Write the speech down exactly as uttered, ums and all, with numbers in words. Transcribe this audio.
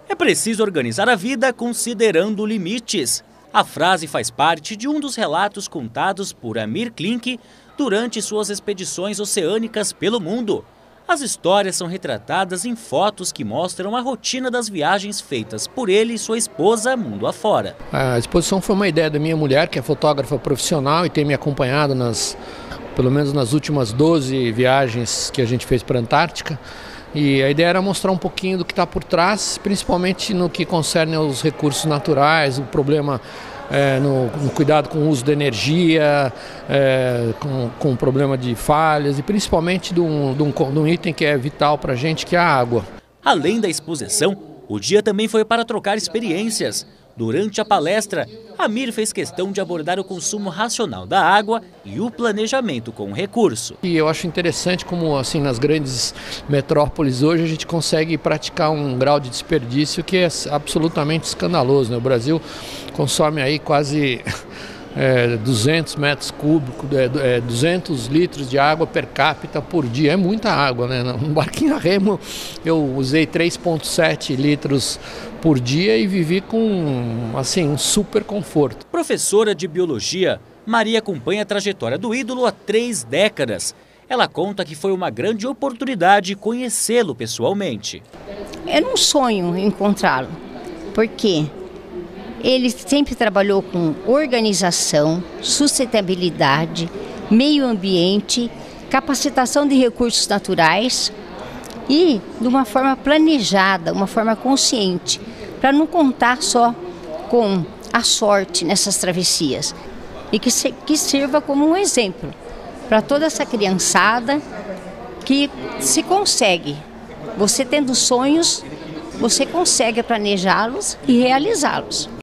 É preciso organizar a vida considerando limites. A frase faz parte de um dos relatos contados por Amir Klink durante suas expedições oceânicas pelo mundo. As histórias são retratadas em fotos que mostram a rotina das viagens feitas por ele e sua esposa mundo afora. A exposição foi uma ideia da minha mulher, que é fotógrafa profissional e tem me acompanhado nas, pelo menos nas últimas doze viagens que a gente fez para a Antártica. E a ideia era mostrar um pouquinho do que está por trás, principalmente no que concerne aos recursos naturais, o problema é, no, no cuidado com o uso da energia, é, com, com o problema de falhas e principalmente de um, de um, de um item que é vital para a gente, que é a água. Além da exposição, o dia também foi para trocar experiências. Durante a palestra, Amir fez questão de abordar o consumo racional da água e o planejamento com o recurso. E eu acho interessante como assim nas grandes metrópoles hoje a gente consegue praticar um grau de desperdício que é absolutamente escandaloso, né? O Brasil consome aí quase é, duzentos metros cúbicos, é, duzentos litros de água per capita por dia. É muita água, né? No barquinho a remo eu usei três vírgula sete litros por dia e vivi com assim, um super conforto. Professora de biologia, Maria acompanha a trajetória do ídolo há três décadas. Ela conta que foi uma grande oportunidade conhecê-lo pessoalmente. Era um sonho encontrá-lo, porque ele sempre trabalhou com organização, sustentabilidade, meio ambiente, capacitação de recursos naturais e de uma forma planejada, uma forma consciente, para não contar só com a sorte nessas travessias e que, se, que sirva como um exemplo para toda essa criançada que se consegue. Você tendo sonhos, você consegue planejá-los e realizá-los.